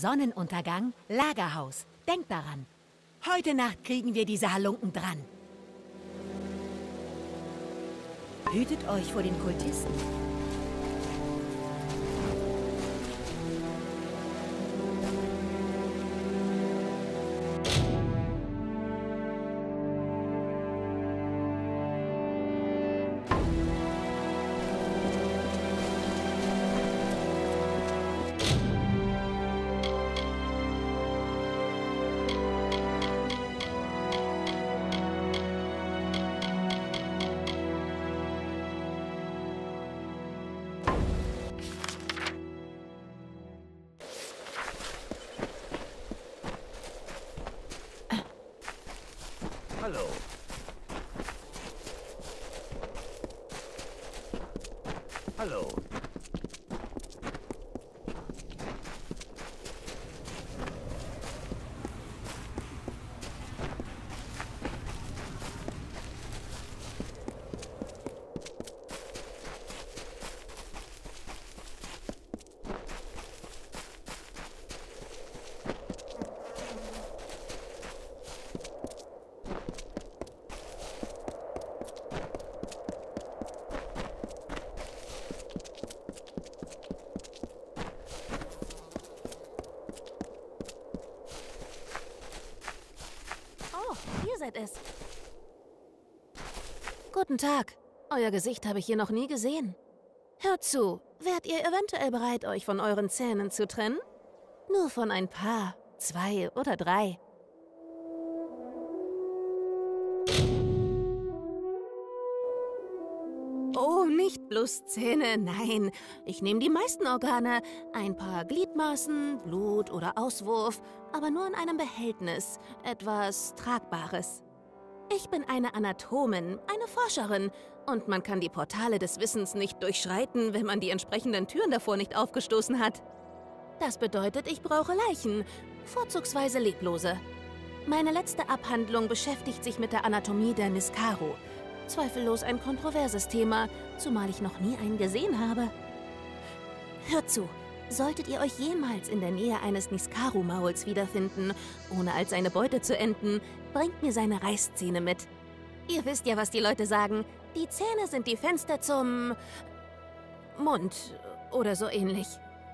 Sonnenuntergang, Lagerhaus. Denkt daran. Heute Nacht kriegen wir diese Halunken dran. Hütet euch vor den Kultisten. Hallo. Hallo. Ihr seid es. Guten Tag. Euer Gesicht habe ich hier noch nie gesehen. Hört zu, wärt ihr eventuell bereit, euch von euren Zähnen zu trennen? Nur von ein paar, 2 oder 3. Oh, nicht bloß Zähne, nein. Ich nehme die meisten Organe. Ein paar Gliedmaßen, Blut oder Auswurf, aber nur in einem Behältnis. Etwas Tragbares. Ich bin eine Anatomin, eine Forscherin. Und man kann die Portale des Wissens nicht durchschreiten, wenn man die entsprechenden Türen davor nicht aufgestoßen hat. Das bedeutet, ich brauche Leichen, vorzugsweise leblose. Meine letzte Abhandlung beschäftigt sich mit der Anatomie der Niskaru. Zweifellos ein kontroverses Thema, zumal ich noch nie einen gesehen habe. Hört zu, solltet ihr euch jemals in der Nähe eines Niskaru-Mauls wiederfinden, ohne als seine Beute zu enden, bringt mir seine Reißzähne mit. Ihr wisst ja, was die Leute sagen. Die Zähne sind die Fenster zum Mund oder so ähnlich.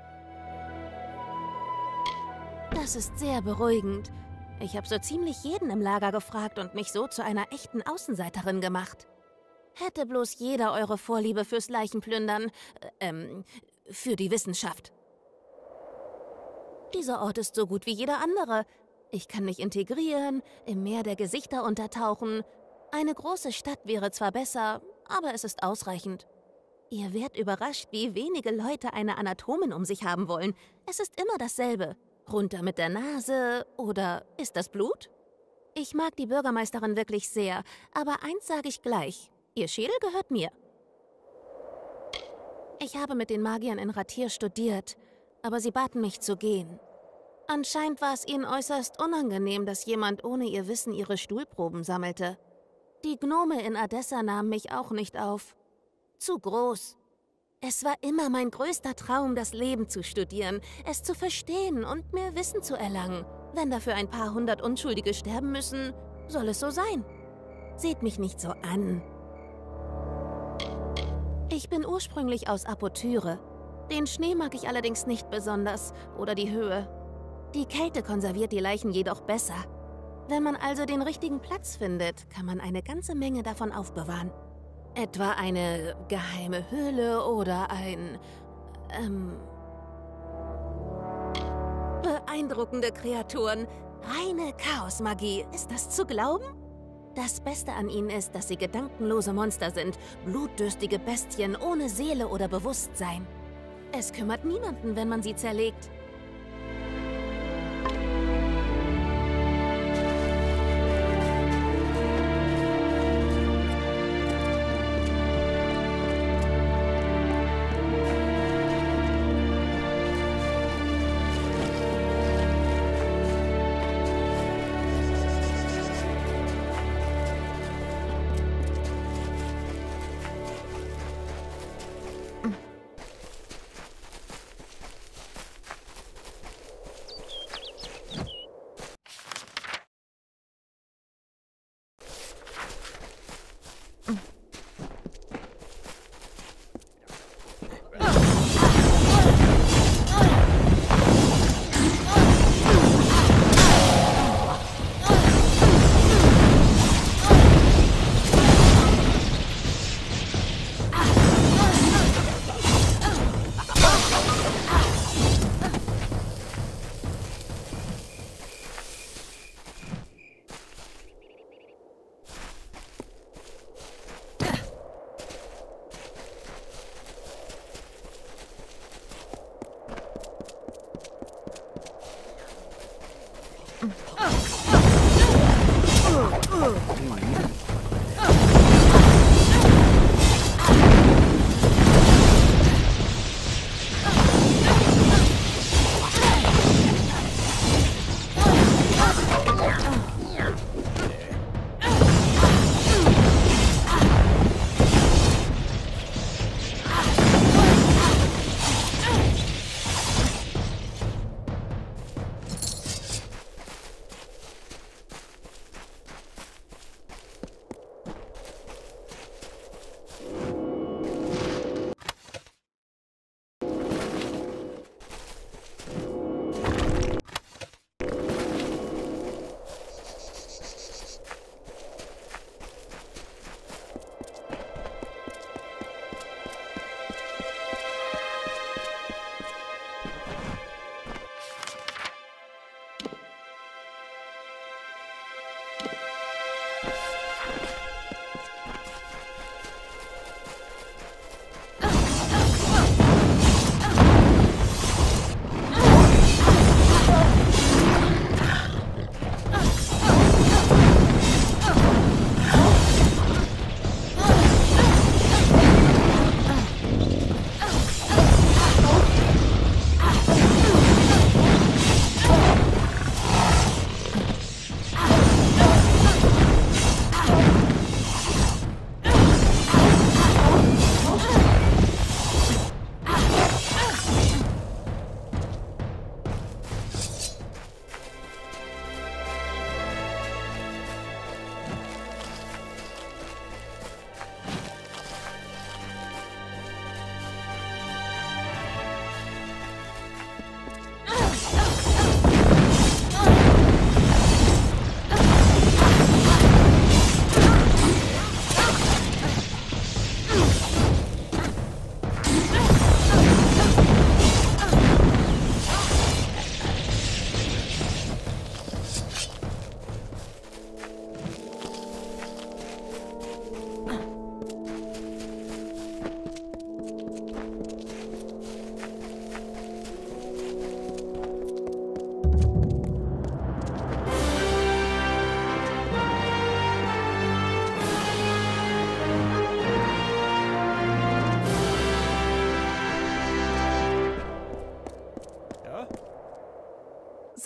Das ist sehr beruhigend. Ich habe so ziemlich jeden im Lager gefragt und mich so zu einer echten Außenseiterin gemacht. Hätte bloß jeder eure Vorliebe fürs Leichenplündern, für die Wissenschaft. Dieser Ort ist so gut wie jeder andere. Ich kann mich integrieren, im Meer der Gesichter untertauchen. Eine große Stadt wäre zwar besser, aber es ist ausreichend. Ihr werdet überrascht, wie wenige Leute eine Anatomin um sich haben wollen. Es ist immer dasselbe. Runter mit der Nase oder ist das Blut? Ich mag die Bürgermeisterin wirklich sehr, aber eins sage ich gleich. Ihr Schädel gehört mir. Ich habe mit den Magiern in Ratir studiert, aber sie baten mich zu gehen. Anscheinend war es ihnen äußerst unangenehm, dass jemand ohne ihr Wissen ihre Stuhlproben sammelte. Die Gnome in Adessa nahmen mich auch nicht auf. Zu groß. Es war immer mein größter Traum, das Leben zu studieren, es zu verstehen und mehr Wissen zu erlangen. Wenn dafür ein paar 100 Unschuldige sterben müssen, soll es so sein. Seht mich nicht so an. Ich bin ursprünglich aus Apotyre. Den Schnee mag ich allerdings nicht besonders, oder die Höhe. Die Kälte konserviert die Leichen jedoch besser. Wenn man also den richtigen Platz findet, kann man eine ganze Menge davon aufbewahren. Etwa eine geheime Höhle oder ein... beeindruckende Kreaturen. Reine Chaosmagie. Ist das zu glauben? Das Beste an ihnen ist, dass sie gedankenlose Monster sind. Blutdürstige Bestien ohne Seele oder Bewusstsein. Es kümmert niemanden, wenn man sie zerlegt.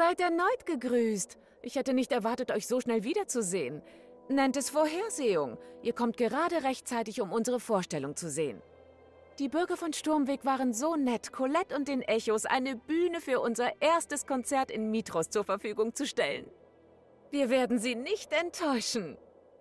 Seid erneut gegrüßt. Ich hätte nicht erwartet, euch so schnell wiederzusehen. Nennt es Vorhersehung. Ihr kommt gerade rechtzeitig, um unsere Vorstellung zu sehen. Die Bürger von Sturmweg waren so nett, Colette und den Echos eine Bühne für unser erstes Konzert in Mitros zur Verfügung zu stellen. Wir werden sie nicht enttäuschen.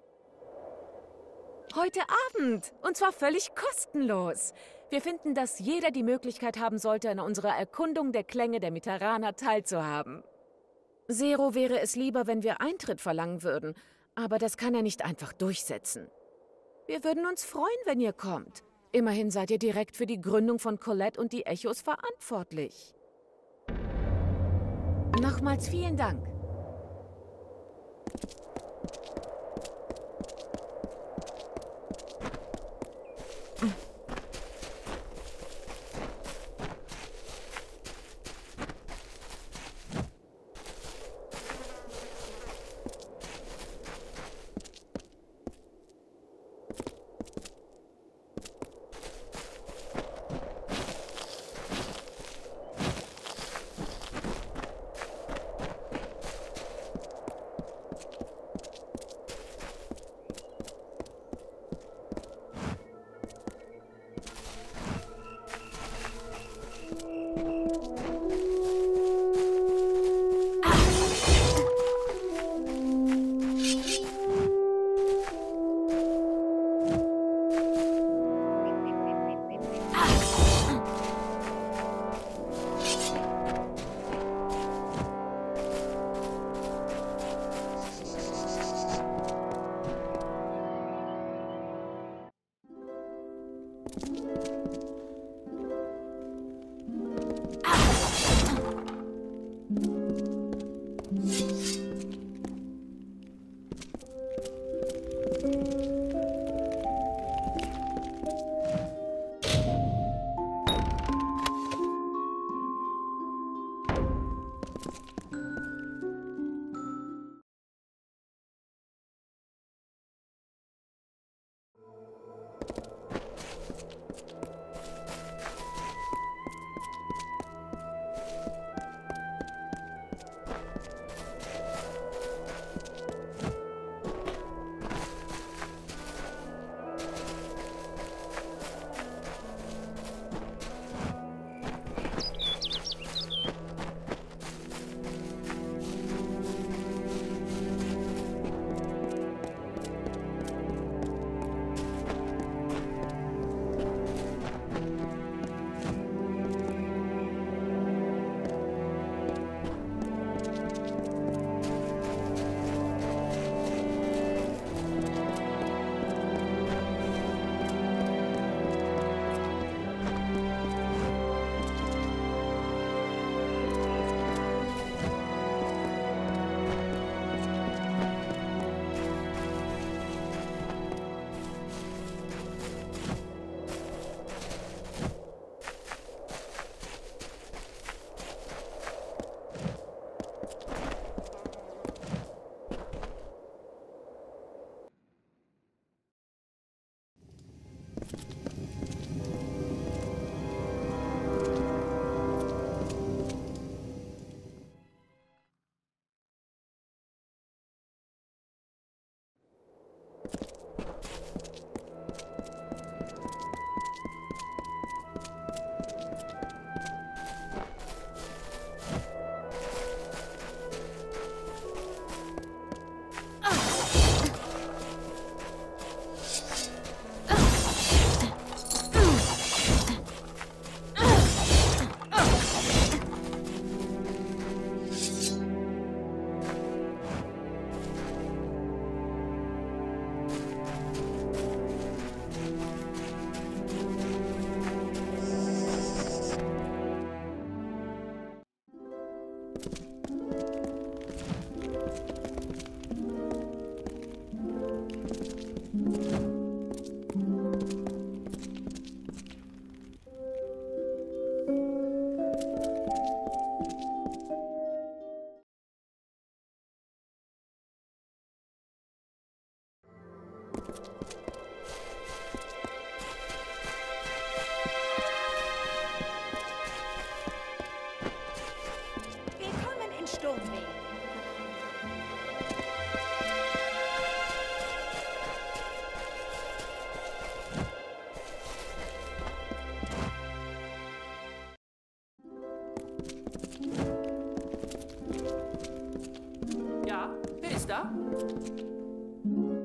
Heute Abend, und zwar völlig kostenlos. Wir finden, dass jeder die Möglichkeit haben sollte, an unserer Erkundung der Klänge der Mitterraner teilzuhaben. Zero wäre es lieber, wenn wir Eintritt verlangen würden, aber das kann er nicht einfach durchsetzen. Wir würden uns freuen, wenn ihr kommt. Immerhin seid ihr direkt für die Gründung von Colette und die Echos verantwortlich. Nochmals vielen Dank.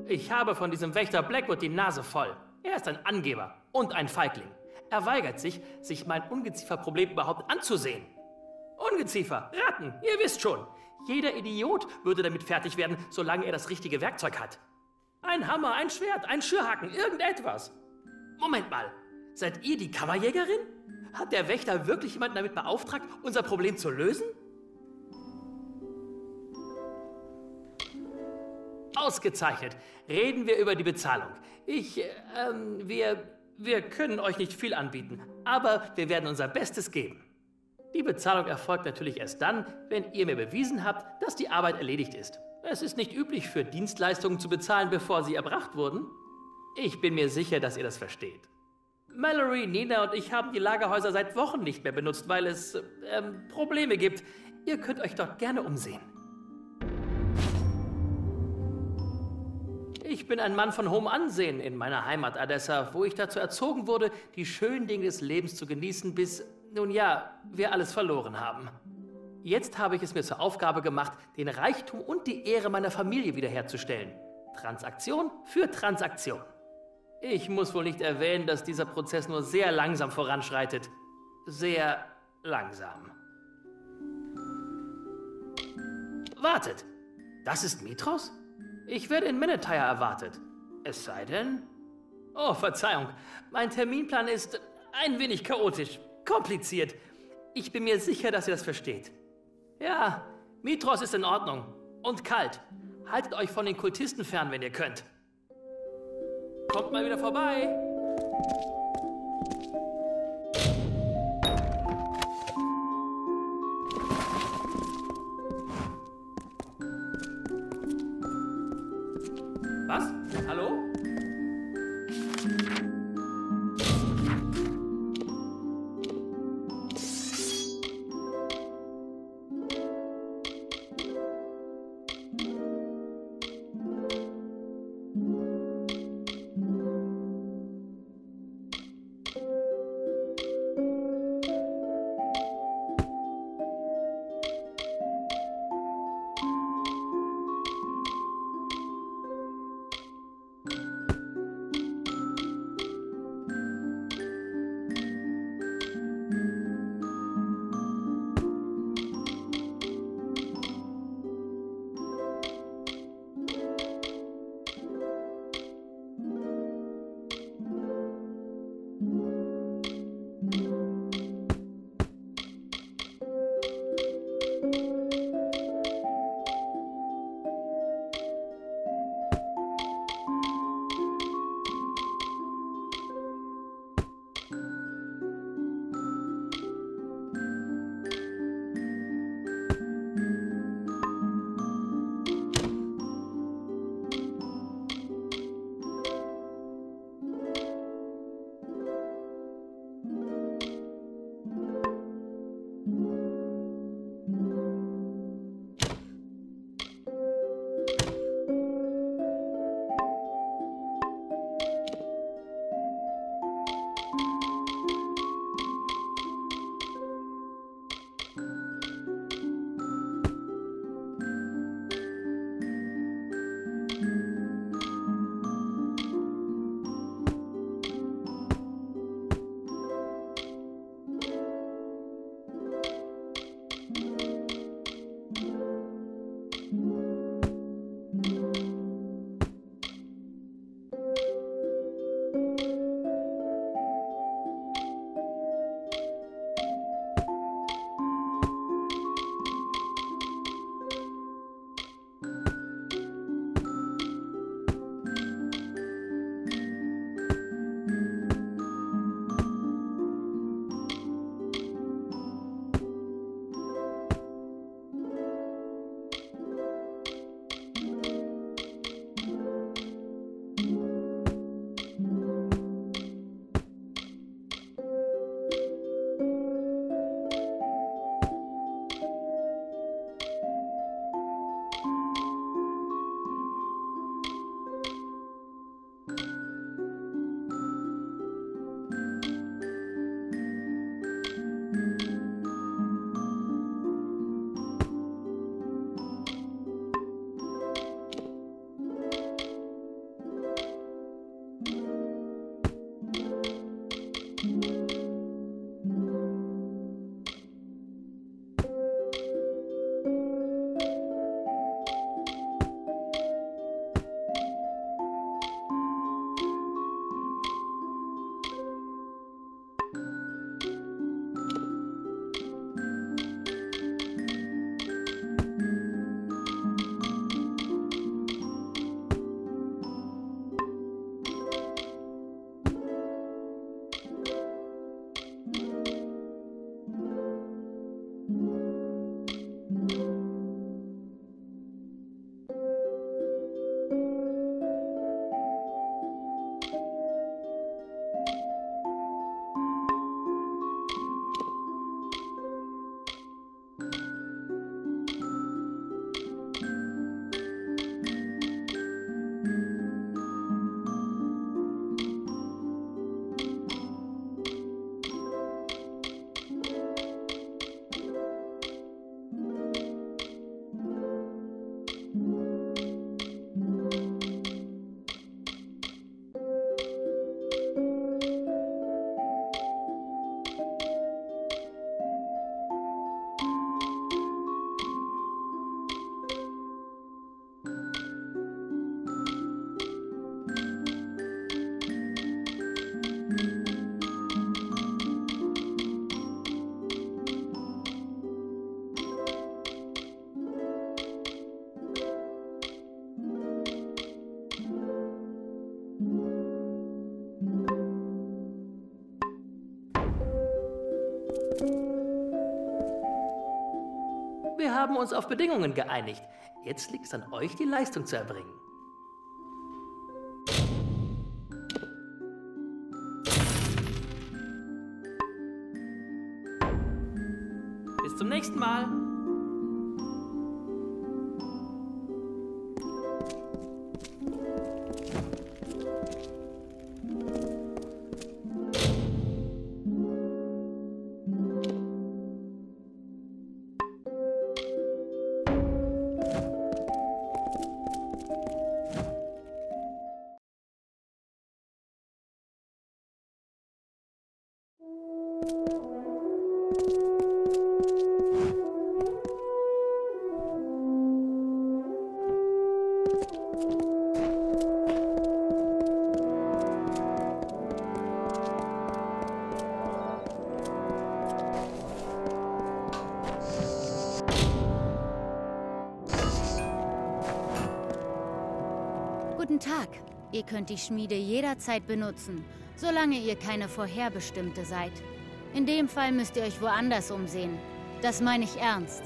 Ich habe von diesem Wächter Blackwood die Nase voll. Er ist ein Angeber und ein Feigling. Er weigert sich, sich mein Ungezieferproblem überhaupt anzusehen. Ungeziefer, Ratten, ihr wisst schon. Jeder Idiot würde damit fertig werden, solange er das richtige Werkzeug hat. Ein Hammer, ein Schwert, ein Schürhaken, irgendetwas. Moment mal, seid ihr die Kammerjägerin? Hat der Wächter wirklich jemanden damit beauftragt, unser Problem zu lösen? Ausgezeichnet. Reden wir über die Bezahlung. Wir können euch nicht viel anbieten, aber wir werden unser Bestes geben. Die Bezahlung erfolgt natürlich erst dann, wenn ihr mir bewiesen habt, dass die Arbeit erledigt ist. Es ist nicht üblich, für Dienstleistungen zu bezahlen, bevor sie erbracht wurden. Ich bin mir sicher, dass ihr das versteht. Mallory, Nina und ich haben die Lagerhäuser seit Wochen nicht mehr benutzt, weil es Probleme gibt. Ihr könnt euch dort gerne umsehen. Ich bin ein Mann von hohem Ansehen in meiner Heimat Odessa, wo ich dazu erzogen wurde, die schönen Dinge des Lebens zu genießen, bis, nun ja, wir alles verloren haben. Jetzt habe ich es mir zur Aufgabe gemacht, den Reichtum und die Ehre meiner Familie wiederherzustellen. Transaktion für Transaktion. Ich muss wohl nicht erwähnen, dass dieser Prozess nur sehr langsam voranschreitet. Sehr langsam. Wartet, das ist Mitros? Ich werde in Menetire erwartet. Es sei denn... Oh, Verzeihung. Mein Terminplan ist ein wenig chaotisch, kompliziert. Ich bin mir sicher, dass ihr das versteht. Ja, Mitros ist in Ordnung. Und kalt. Haltet euch von den Kultisten fern, wenn ihr könnt. Kommt mal wieder vorbei. Was? Hallo? Wir haben uns auf Bedingungen geeinigt. Jetzt liegt es an euch, die Leistung zu erbringen. Bis zum nächsten Mal. Guten Tag. Ihr könnt die Schmiede jederzeit benutzen, solange ihr keine Vorherbestimmte seid. In dem Fall müsst ihr euch woanders umsehen. Das meine ich ernst.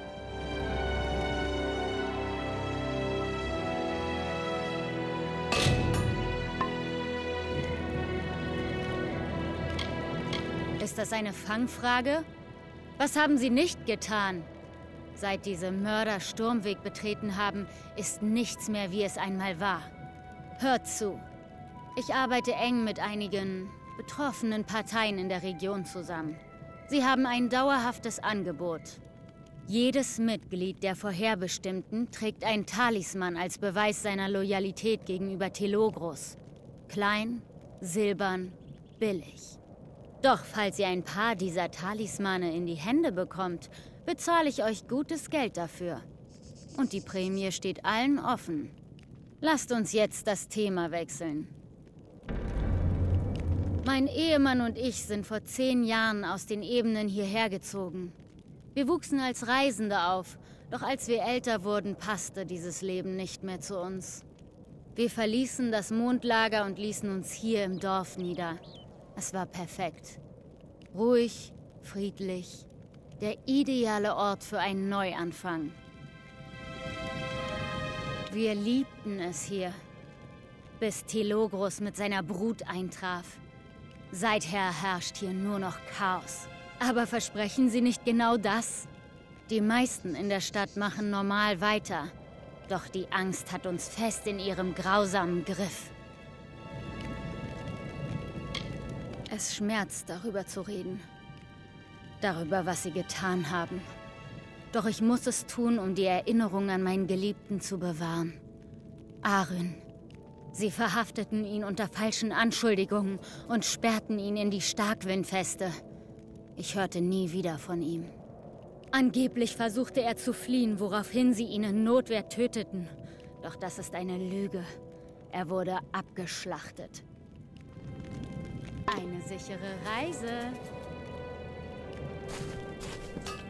Ist das eine Fangfrage? Was haben Sie nicht getan? Seit diese Mörder Sturmweg betreten haben, ist nichts mehr, wie es einmal war. Hört zu. Ich arbeite eng mit einigen betroffenen Parteien in der Region zusammen. Sie haben ein dauerhaftes Angebot. Jedes Mitglied der Vorherbestimmten trägt einen Talisman als Beweis seiner Loyalität gegenüber Telogros. Klein, silbern, billig. Doch falls ihr ein paar dieser Talismane in die Hände bekommt, bezahle ich euch gutes Geld dafür. Und die Prämie steht allen offen. Lasst uns jetzt das Thema wechseln. Mein Ehemann und ich sind vor 10 Jahren aus den Ebenen hierher gezogen. Wir wuchsen als Reisende auf, doch als wir älter wurden, passte dieses Leben nicht mehr zu uns. Wir verließen das Mondlager und ließen uns hier im Dorf nieder. Es war perfekt. Ruhig, friedlich. Der ideale Ort für einen Neuanfang. Wir liebten es hier, bis Telogros mit seiner Brut eintraf. Seither herrscht hier nur noch Chaos. Aber versprechen Sie nicht genau das? Die meisten in der Stadt machen normal weiter. Doch die Angst hat uns fest in ihrem grausamen Griff. Es schmerzt, darüber zu reden. Darüber, was sie getan haben. Doch ich muss es tun, um die Erinnerung an meinen Geliebten zu bewahren. Aryn. Sie verhafteten ihn unter falschen Anschuldigungen und sperrten ihn in die Starkwindfeste. Ich hörte nie wieder von ihm. Angeblich versuchte er zu fliehen, woraufhin sie ihn in Notwehr töteten. Doch das ist eine Lüge. Er wurde abgeschlachtet. Eine sichere Reise.